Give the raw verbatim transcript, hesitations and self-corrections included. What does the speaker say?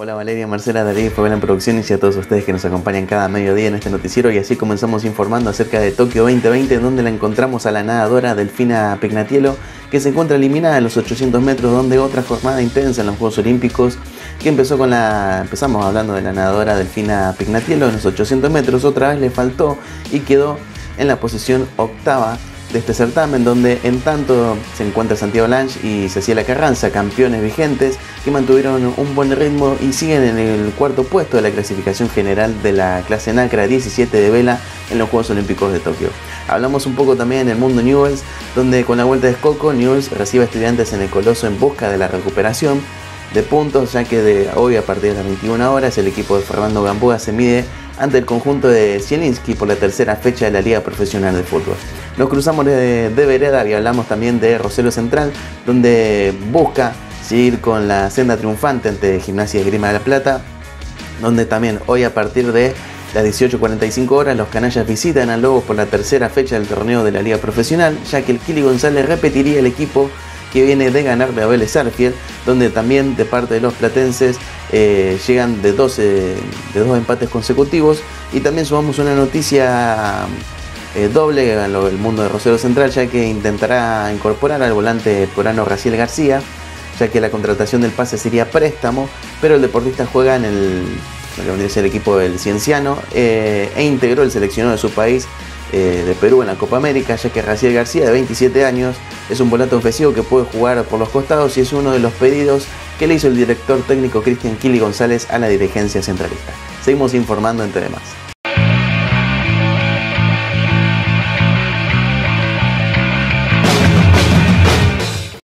Hola Valeria, Marcela, Darío, Fabela en Producciones y a todos ustedes que nos acompañan cada mediodía en este noticiero, y así comenzamos informando acerca de Tokio veinte veinte, en donde la encontramos a la nadadora Delfina Pignatielo, que se encuentra eliminada en los ochocientos metros, donde otra jornada intensa en los Juegos Olímpicos, que empezó con la... empezamos hablando de la nadadora Delfina Pignatielo en los ochocientos metros, otra vez le faltó y quedó en la posición octava de este certamen, donde en tanto se encuentra Santiago Lange y Cecilia Carranza, campeones vigentes, que mantuvieron un buen ritmo y siguen en el cuarto puesto de la clasificación general de la clase NACRA diecisiete de vela en los Juegos Olímpicos de Tokio. Hablamos un poco también en el mundo Newell's, donde con la vuelta de Escoco, Newell's recibe a Estudiantes en el Coloso en busca de la recuperación de puntos, ya que de hoy a partir de las veintiuna horas el equipo de Fernando Gamboa se mide ante el conjunto de Zielinski por la tercera fecha de la Liga Profesional de Fútbol. Nos cruzamos de, de vereda y hablamos también de Rosario Central, donde busca seguir con la senda triunfante ante Gimnasia y Esgrima de la Plata, donde también hoy a partir de las dieciocho cuarenta y cinco horas los canallas visitan a Lobos por la tercera fecha del torneo de la Liga Profesional, ya que el Kili González repetiría el equipo que viene de ganar de Vélez Sarsfield, donde también de parte de los platenses eh, llegan de, doce, de dos empates consecutivos. Y también sumamos una noticia eh, doble en el mundo de Rosario Central, ya que intentará incorporar al volante porano Raciel García, ya que la contratación del pase sería préstamo, pero el deportista juega en el, lo que vendría a ser el equipo del Cienciano eh, e integró el seleccionado de su país eh, de Perú en la Copa América, ya que Raciel García, de veintisiete años, es un volante ofensivo que puede jugar por los costados y es uno de los pedidos que le hizo el director técnico Cristian Kili González a la dirigencia centralista. Seguimos informando entre demás.